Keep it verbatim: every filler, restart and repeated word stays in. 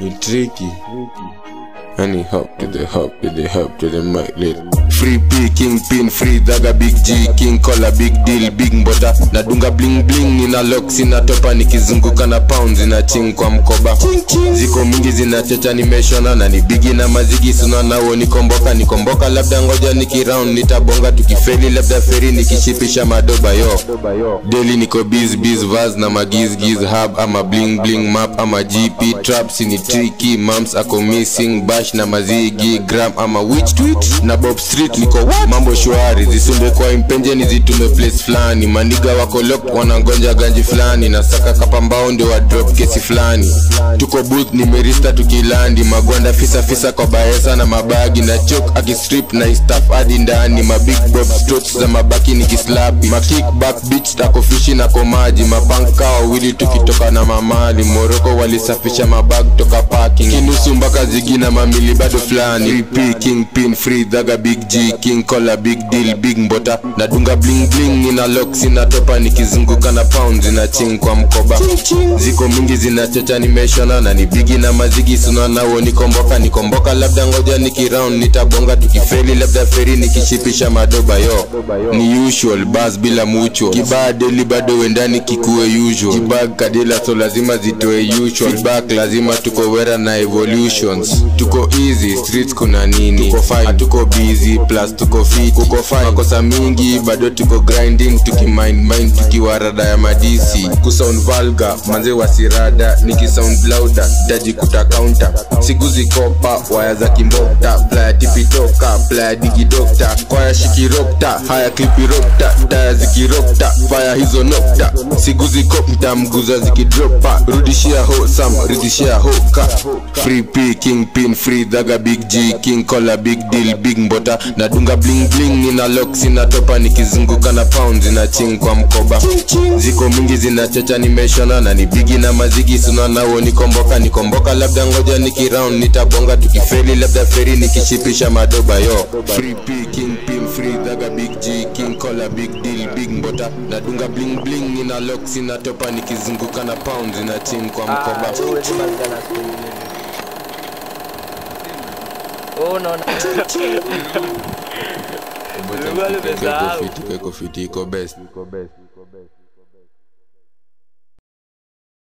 You tricky. And he hop to the hop to the hop to the mic lit. Free P, king pin, free daga big G, king collar big deal, big mbota. Nadunga bling bling, nina locks, ina topa, nikizunguka na pounds, ina ching kwa mkoba. Ziko mingi zina checha nimeshona, na ni bigi na mazigi suna nao nikomboka. Nikomboka labda ngoja niki round, nitabonga tukifeli labda feri nikishipisha madoba yo. Daily niko biz biz vaz na magiz giz hub, ama bling bling map, ama G P traps, ni tricky, mams ako missing, bash na mazigi, gram ama witch tweet, na Bob Street niko mambo shwari, zisumbe kwa impenje nizitume place flani, maniga wako locked wanangonja ganji flani, na saka kapambao ndio wa drop kesi flani. Tuko booth nimerista tukilandi, magwanda fisa fisa kwa baesa na mabagi, na choke akistrip na istaf hadi ndani, mabig bob strokes za mabaki nikislapi, makickback bitch tako fishi na komaji, mapanka wawili tukitoka na mamali, Moroko walisafisha mabag toka parking, kinusu mpaka zigi na mamili bado flani. Free P, king pin, free daga big G, king collar big deal, big mbota. Nadunga bling bling, nina locks, ina topa, nikizunguka na pounds, ina ching kwa mkoba. Ziko mingi zina checha nimeshona, na ni bigi na mazigi suna nao nikomboka. Nikomboka labda ngoja niki round, nitabonga tukifeli labda feri nikishipisha madoba yo. Ni usual, buzz bila mucho, kibaa daily bado wendani kikuwe usual, kibag kadila so lazima zitoe usual, feedback lazima tuko wera na evolutions. Tuko easy, streets kuna nini, tuko fine, hatuko busy, plus tuko fit, kuko fine, makosa mingi, bado tuko grinding, tuki mind mind, tuki warada ya madisi, kusound vulgar, manze wasirada, niki sound louder, daji kuta counter, siguzi kopa, waya za kimbokta, playa tipi toka, playa digi dokta, kwaya shikirokta, haya klipi rokta, taya zikirokta, fire hizo nokta, siguzi kopta, mguza zikidropa, rudishia ho sam, ridishia ho ka. Free P, king pin, free daga big G, king collar big deal, big mbota. Nadunga bling bling, nina locks, ina topa, nikizunguka na pounds, ina ching kwa mkoba. Ziko mingi zina checha nimeshona, na ni bigi na mazigi suna nao nikomboka. Nikomboka labda ngoja niki round, nitabonga tukifeli labda feri nikishipisha madoba yo. Free P, king pin, free daga big G, king collar big deal, big mbota. Nadunga bling bling, nina locks, ina topa, nikizunguka na pounds, ina ching kwa mkoba. Oh no no. Iko fiti, iko fiti, iko best, iko best, iko best.